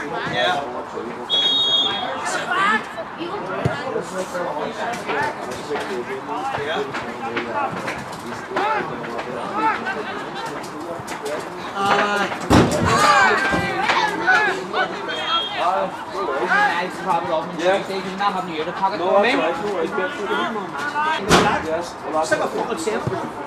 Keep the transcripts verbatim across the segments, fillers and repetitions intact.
Yeah. Yeah. No, that's right. No worries. Yes. Well, that's like a fucking safe.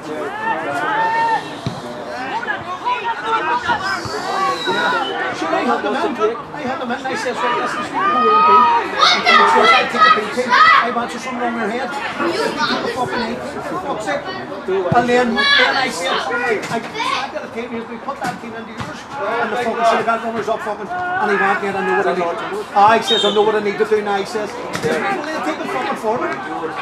Sure, I had them in. I had them in. I said, right, this is who we're being. I said, I take a P T. I want you something on your head. Fucking eight. Fuck's sake. And then, then I said, I got a team here, we put that team into yours. And the fucking should have got runners up fucking. And he went there, I know what I need. Ah, he says, I know what I need to do now. He says, well, they'll take the fucking forward.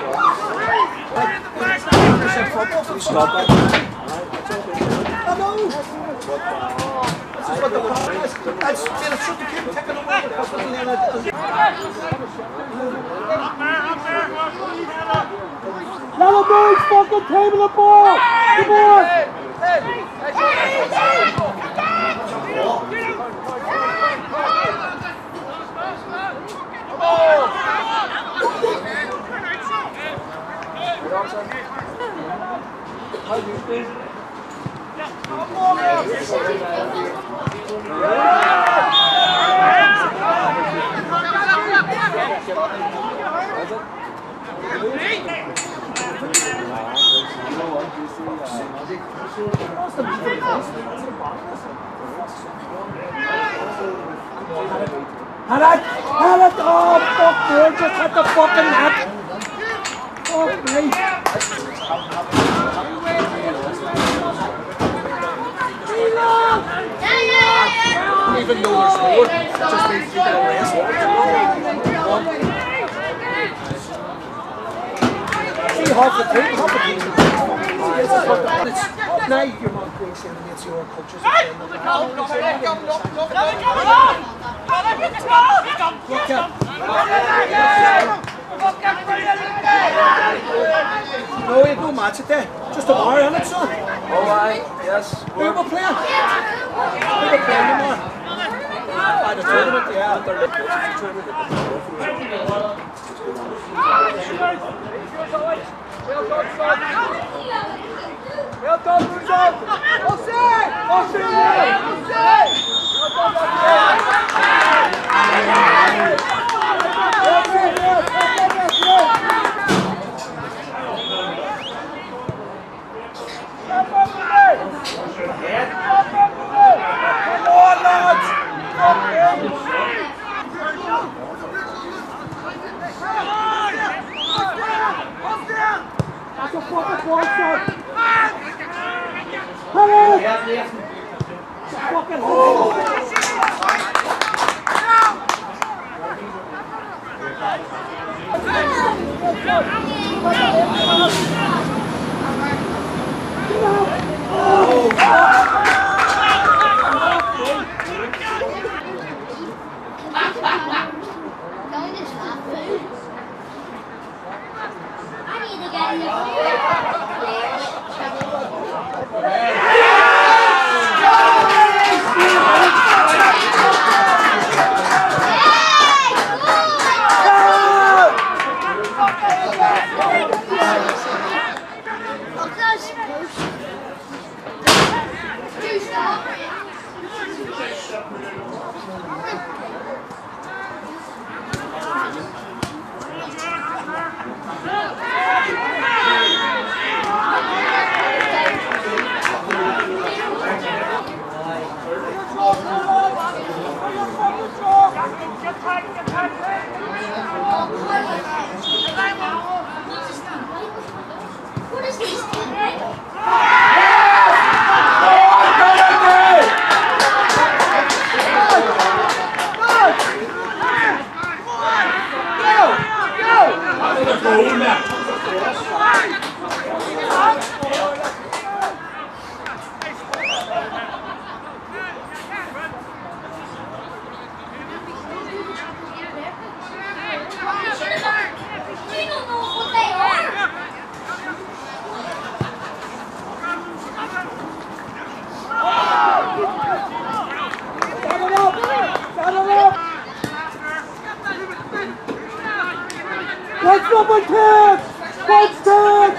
I said, football for stop that. I know. This is what the problem is. That's, it should keep taking away the customer and then it. Yellow Birds fucking table the ball! Come on! How do you think? Had it! Had it! Oh, fuck me! Just hit the fucking net! Fuck me! Even though there's more, it just means you get a rest. See half the team, half the team. Now you're not going to say it's your coaches. No, we had no match today. Just tomorrow, isn't it, son? Oh, aye, yes. Who are we playing? Who are we playing tomorrow? Ah, the tournament, yeah. Well done, Bruzo! Offside! Offside! Offside! Come on, lads! That's a fucking ball shot! Hello! It's a fucking hole! That's number ten! That's ten!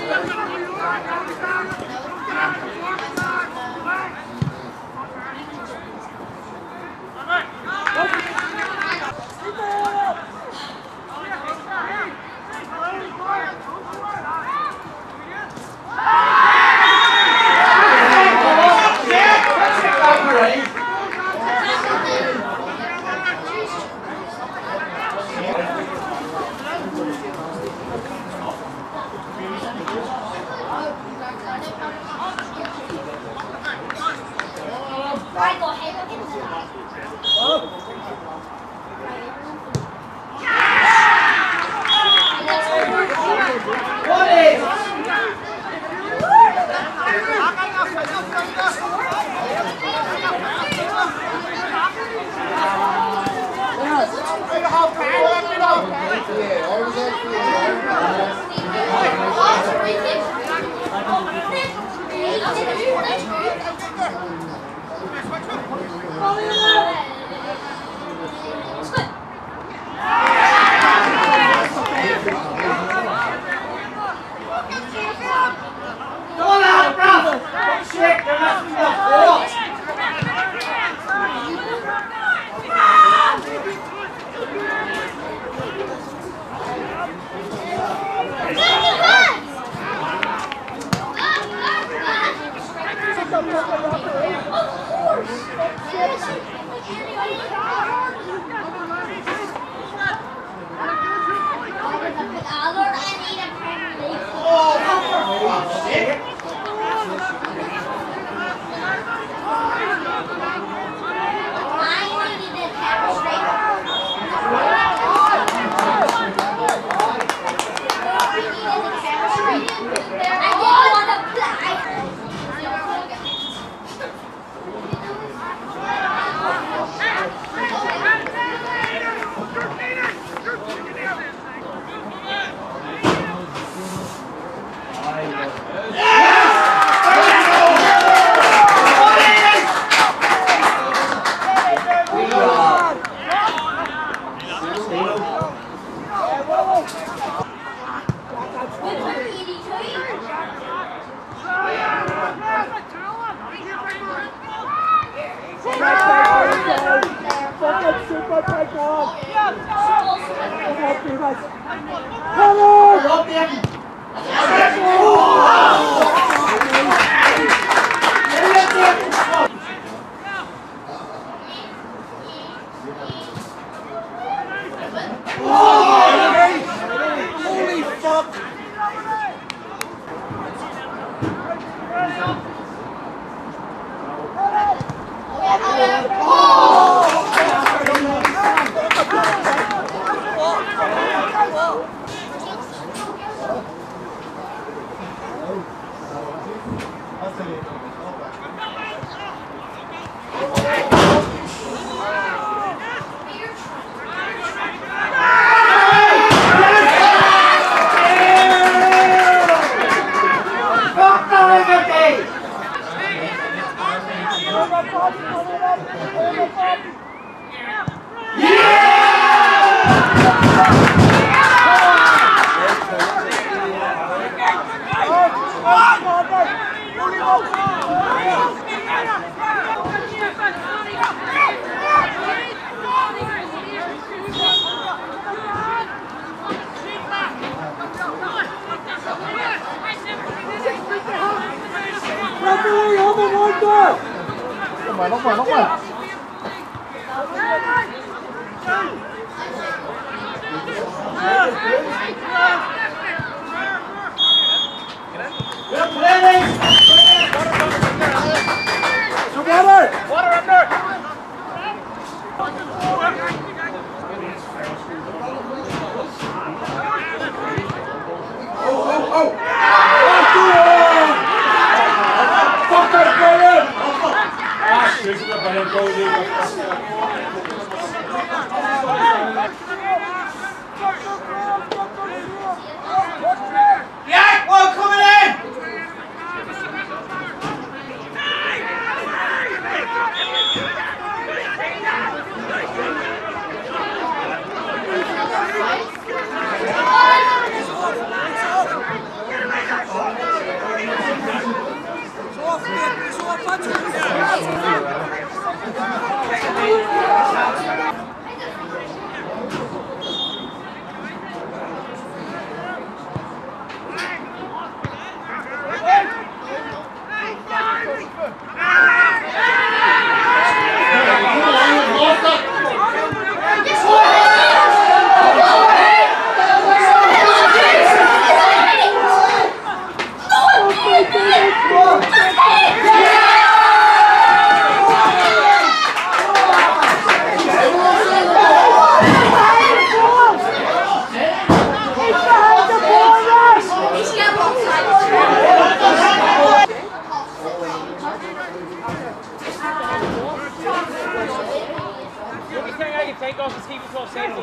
ting, jeg kan tænke os at skifte på at sætte os.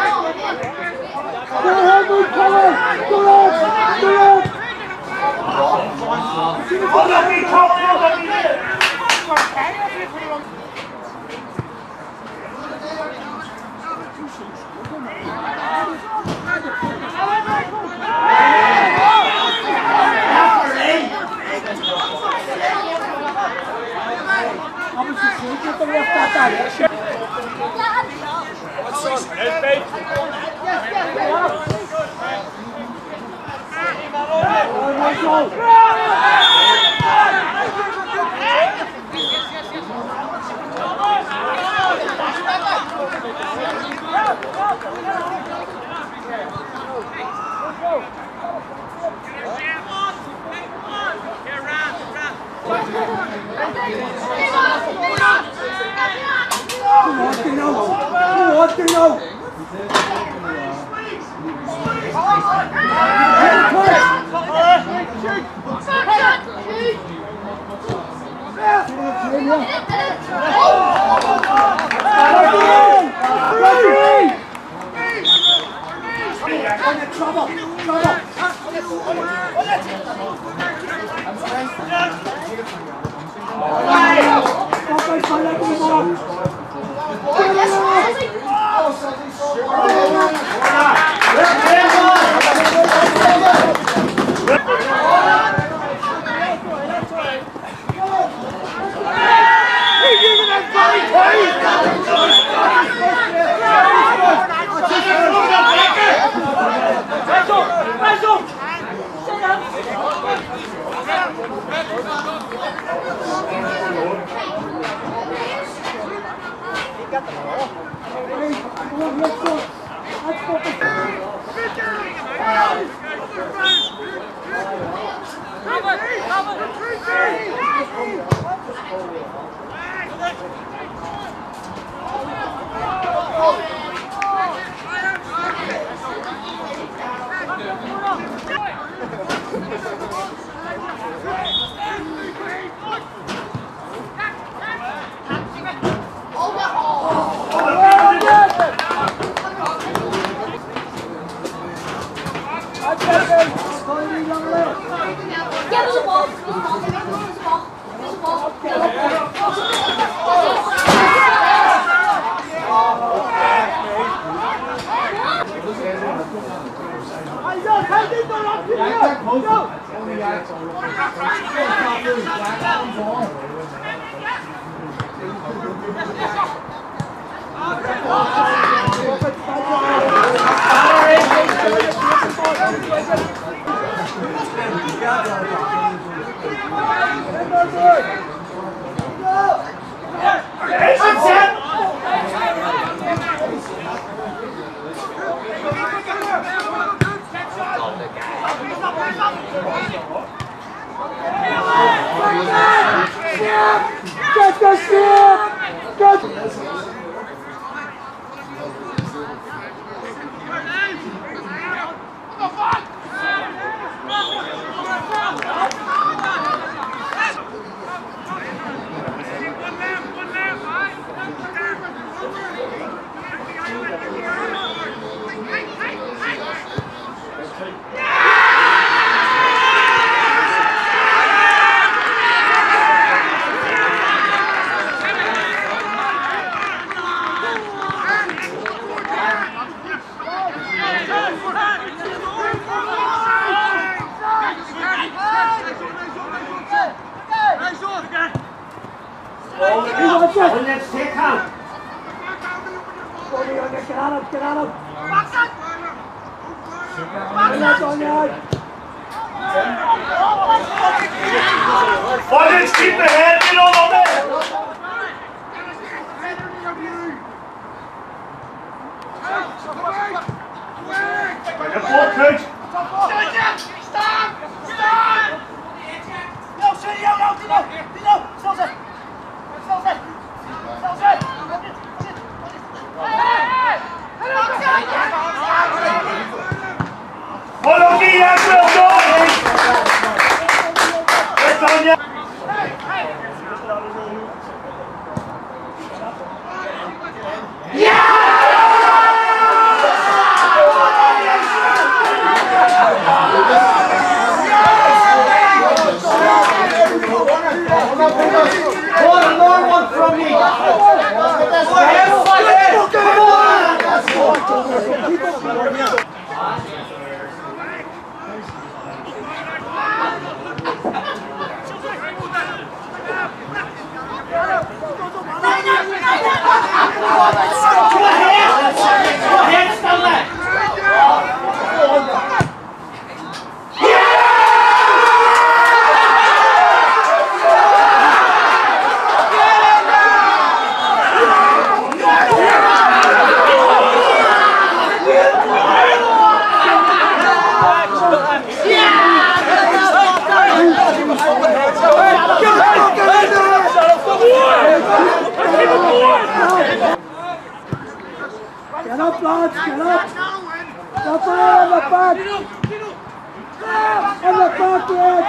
Go ahead, move, Colin! Go ahead! Go ahead! Hold up, he talks, hold up, he did! Get the left back out. Trouble! Trouble! Get the ship! Get Let's take him. Get on him, get on him! Hold it, keep the head in on it. Good ball, coach. Stop! Stop! No, sit down, no, sit down, sit down, stop it. Stop it. Stop it. Hold on, the end, well done. Let's on you. Get up, lads, get up! Referee on the back! On the back, lad!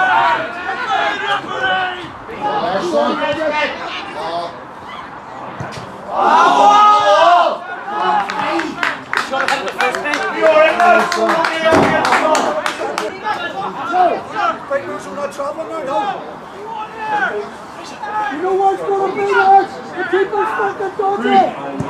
You know what's going to be, lads? The people's fucking dodgy!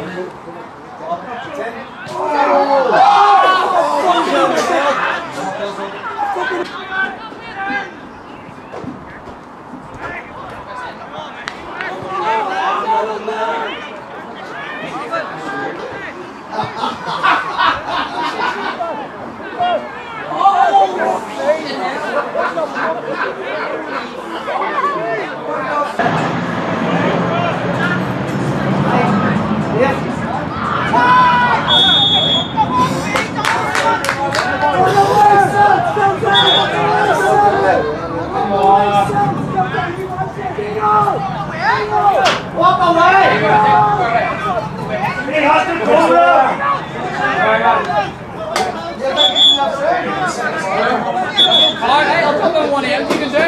Walk away! He has to go there! Alright, I'll put the one in, you can do it.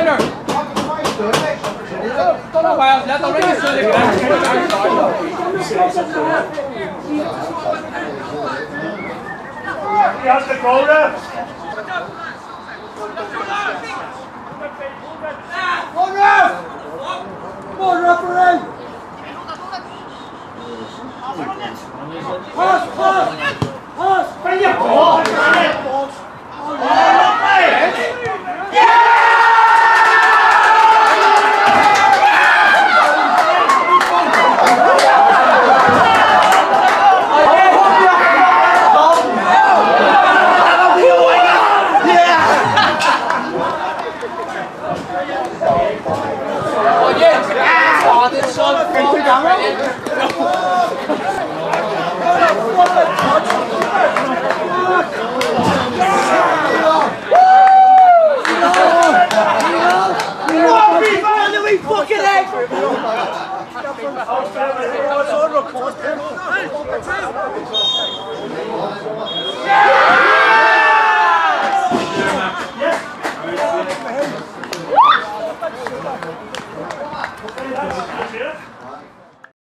Don't know why I was let the ring is so they can actually put it outside. He has to go there! One ref! One referee! Pass, pass! Pass! Bring your ball! Oh, yes! Oh, this son!